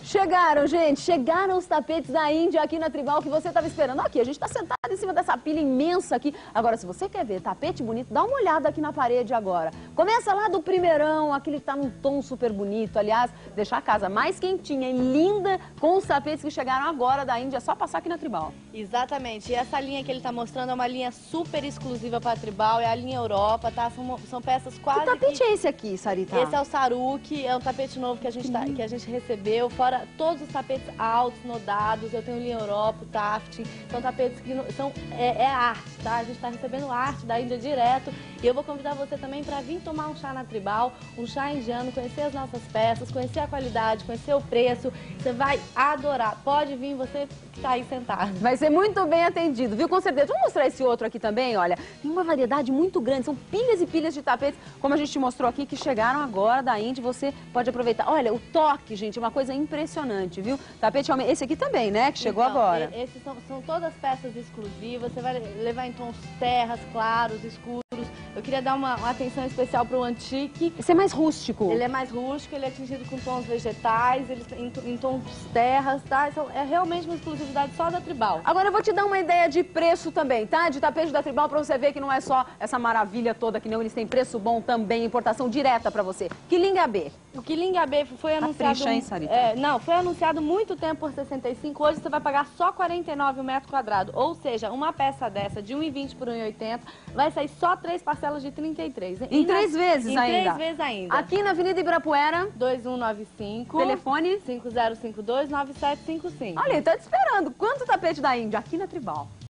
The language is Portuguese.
Chegaram, gente, chegaram os tapetes da Índia aqui na Tribal que você estava esperando. Aqui, a gente está sentado em cima dessa pilha imensa aqui. Agora, se você quer ver tapete bonito, dá uma olhada aqui na parede agora. Começa lá do primeirão, aquele que está num tom super bonito. Aliás, deixar a casa mais quentinha e linda com os tapetes que chegaram agora da Índia. É só passar aqui na Tribal. Exatamente. E essa linha que ele está mostrando é uma linha super exclusiva para a Tribal, é a linha Europa, tá? São peças quase Que tapete é esse aqui, Sarita? Esse é o Saruki, é um tapete novo que a gente, que a gente recebeu, fora todos os tapetes altos, nodados, eu tenho linha Europa, Taft, são tapetes que são, é arte, tá? A gente está recebendo arte da Índia direto e eu vou convidar você também para vir tomar um chá na Tribal, um chá indiano, conhecer as nossas peças, conhecer a qualidade, conhecer o preço, você vai adorar. Pode vir, você que está aí sentado. Vai ser muito bem atendido, viu? Com certeza. Vamos mostrar esse outro aqui também, olha. Tem uma variedade muito grande, são pilhas e pilhas de tapetes, como a gente te mostrou aqui, que chegaram agora da Índia, você pode aproveitar. Olha, o toque, gente, é uma coisa impressionante, viu? Tapete, esse aqui também, né, que chegou então, agora. Esses são todas peças exclusivas, você vai levar em tons terras, claros, escuros. Eu queria dar uma atenção especial para o antique. Esse é mais rústico. Ele é mais rústico, ele é tingido com tons vegetais, ele em tons terras, tá? Então, é realmente uma exclusividade só da Tribal. Agora eu vou te dar uma ideia de preço também, tá? De tapete da Tribal, pra você ver que não é só essa maravilha toda, que não, eles têm preço bom também, importação direta pra você. Quilinga B. O Quilinga B foi anunciado... Capricha, hein, Sarita? Não, foi anunciado muito tempo por 65, hoje você vai pagar só 49 o metro quadrado. Ou seja, uma peça dessa de 1,20 por 1,80 vai sair só 3 parcelas de 33. Em 3 vezes ainda? Em 3 vezes ainda. Aqui na Avenida Ibirapuera. 2195. Telefone? 5052-9755. Olha, ele tá te esperando. Quanto tapete da Índia? Aqui na Tribal.